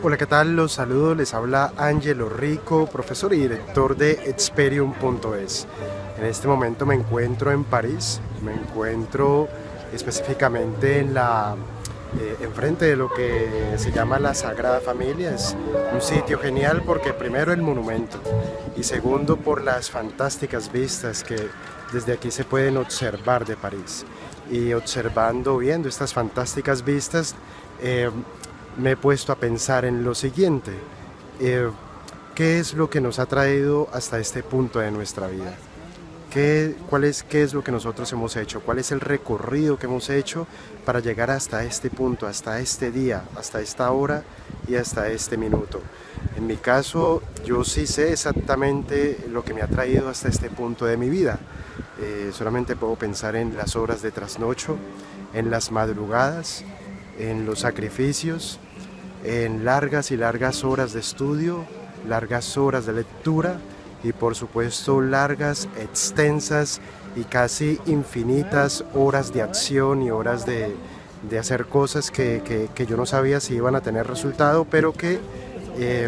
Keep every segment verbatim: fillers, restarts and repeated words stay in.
Hola, ¿qué tal? Los saludo, les habla Angelo Rico, profesor y director de Experium punto es. En este momento me encuentro en París, me encuentro específicamente en la, eh, enfrente de lo que se llama la Sagrada Familia. Es un sitio genial porque primero el monumento y segundo por las fantásticas vistas que desde aquí se pueden observar de París. Y observando, viendo estas fantásticas vistas, eh, me he puesto a pensar en lo siguiente: eh, ¿qué es lo que nos ha traído hasta este punto de nuestra vida? ¿Qué, cuál es, ¿Qué es lo que nosotros hemos hecho? ¿Cuál es el recorrido que hemos hecho para llegar hasta este punto, hasta este día, hasta esta hora y hasta este minuto? En mi caso, yo sí sé exactamente lo que me ha traído hasta este punto de mi vida. Eh, solamente puedo pensar en las horas de trasnocho, en las madrugadas, en los sacrificios, en largas y largas horas de estudio, largas horas de lectura y por supuesto largas, extensas y casi infinitas horas de acción y horas de, de hacer cosas que, que, que yo no sabía si iban a tener resultado, pero que eh,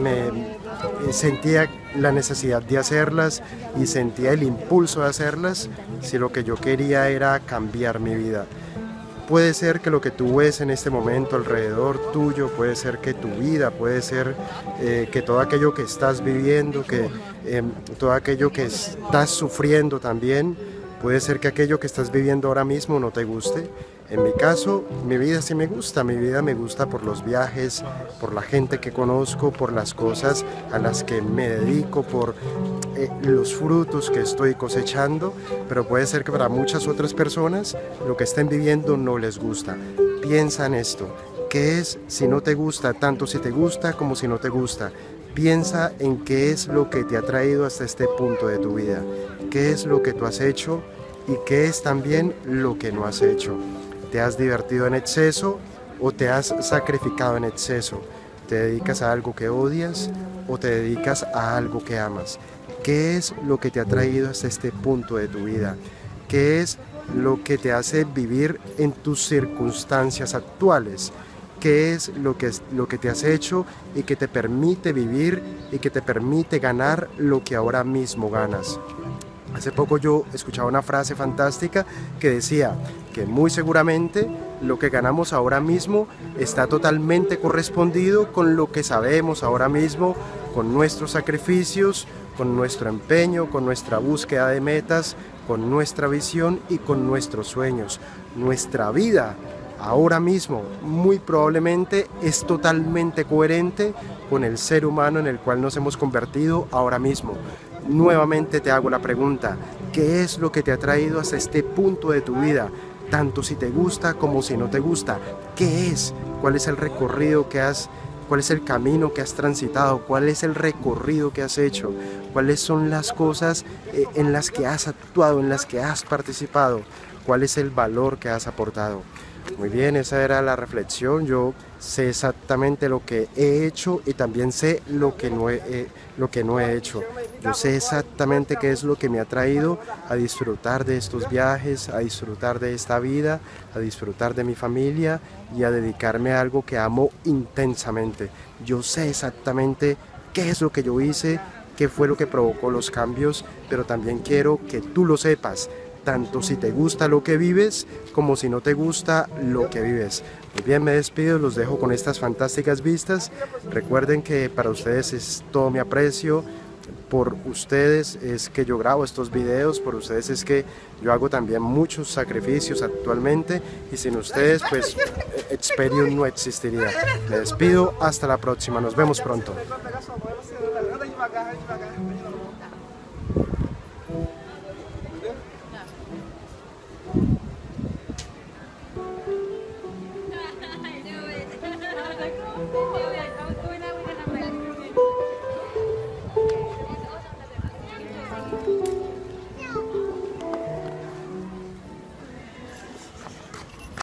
me sentía la necesidad de hacerlas y sentía el impulso de hacerlas si lo que yo quería era cambiar mi vida. Puede ser que lo que tú ves en este momento alrededor tuyo, puede ser que tu vida, puede ser eh, que todo aquello que estás viviendo, que eh, todo aquello que estás sufriendo también, puede ser que aquello que estás viviendo ahora mismo no te guste. En mi caso, mi vida sí me gusta, mi vida me gusta por los viajes, por la gente que conozco, por las cosas a las que me dedico, por eh, los frutos que estoy cosechando, pero puede ser que para muchas otras personas lo que estén viviendo no les gusta. Piensa en esto: ¿qué es si no te gusta? Tanto si te gusta como si no te gusta. Piensa en qué es lo que te ha traído hasta este punto de tu vida, qué es lo que tú has hecho y qué es también lo que no has hecho. ¿Te has divertido en exceso o te has sacrificado en exceso? ¿Te dedicas a algo que odias o te dedicas a algo que amas? ¿Qué es lo que te ha traído hasta este punto de tu vida? ¿Qué es lo que te hace vivir en tus circunstancias actuales? ¿Qué es lo que, lo que te has hecho y que te permite vivir y que te permite ganar lo que ahora mismo ganas? Hace poco yo escuchaba una frase fantástica que decía que muy seguramente lo que ganamos ahora mismo está totalmente correspondido con lo que sabemos ahora mismo, con nuestros sacrificios, con nuestro empeño, con nuestra búsqueda de metas, con nuestra visión y con nuestros sueños. Nuestra vida ahora mismo muy probablemente es totalmente coherente con el ser humano en el cual nos hemos convertido ahora mismo. Nuevamente te hago la pregunta: ¿qué es lo que te ha traído hasta este punto de tu vida? Tanto si te gusta como si no te gusta. ¿Qué es? ¿Cuál es el recorrido que has, cuál es el camino que has transitado? ¿Cuál es el recorrido que has hecho? ¿Cuáles son las cosas eh, en las que has actuado, en las que has participado? ¿Cuál es el valor que has aportado? Muy bien, esa era la reflexión. Yo sé exactamente lo que he hecho y también sé lo que no he, eh, lo que no he hecho. Yo sé exactamente qué es lo que me ha traído a disfrutar de estos viajes, a disfrutar de esta vida, a disfrutar de mi familia y a dedicarme a algo que amo intensamente. Yo sé exactamente qué es lo que yo hice, qué fue lo que provocó los cambios, pero también quiero que tú lo sepas, tanto si te gusta lo que vives como si no te gusta lo que vives. Muy bien, me despido, los dejo con estas fantásticas vistas. Recuerden que para ustedes es todo mi aprecio, por ustedes es que yo grabo estos videos, por ustedes es que yo hago también muchos sacrificios actualmente, y sin ustedes pues Experium no existiría. Me despido, hasta la próxima, nos vemos pronto.